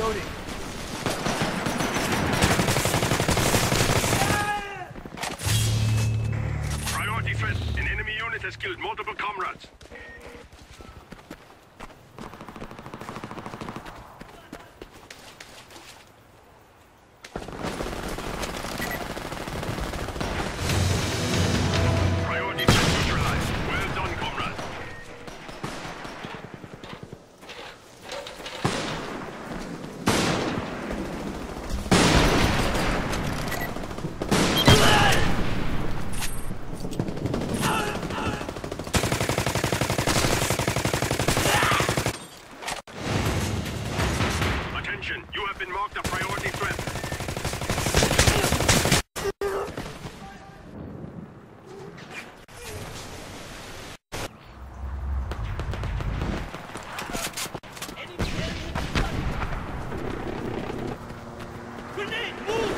Reloading. Priority threat. An enemy unit has killed multiple comrades. Priority threat neutralized. Well done, comrade. Attention, you have been marked a priority threat. Grenade, move!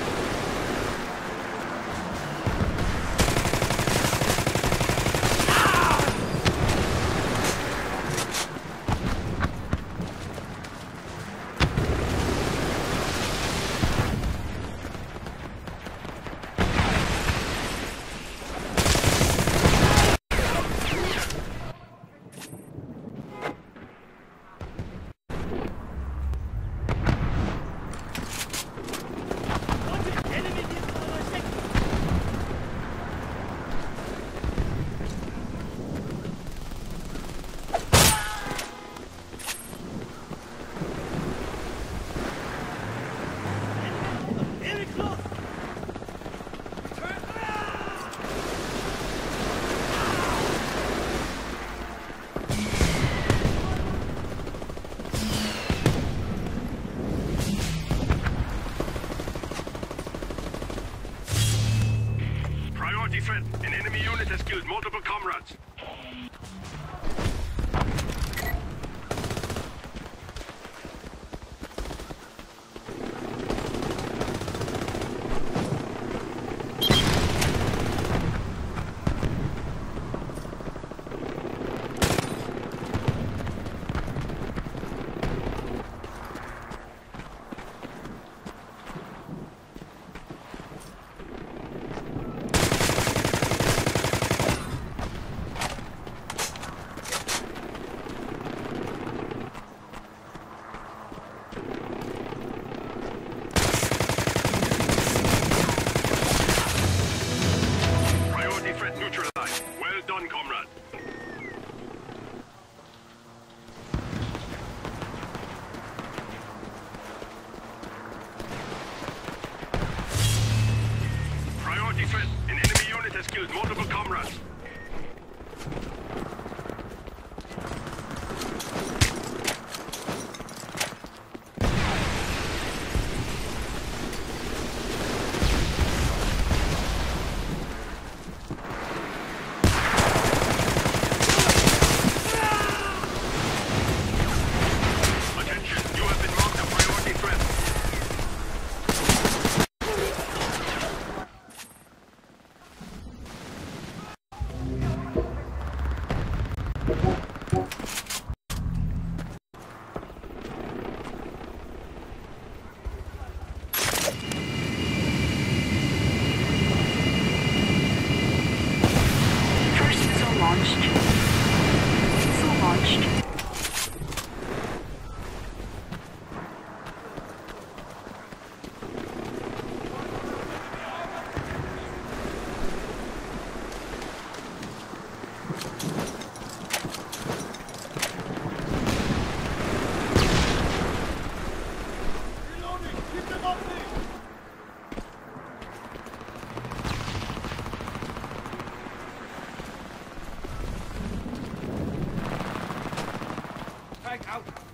Priority threat. An enemy unit has killed multiple comrades. Priority threat neutralized. Well done, comrade. Priority threat. An enemy unit has killed multiple comrades. Attention, you have been marked a priority threat. First missile launched. Missile launched. Reloading! Keep them off me! Frag out!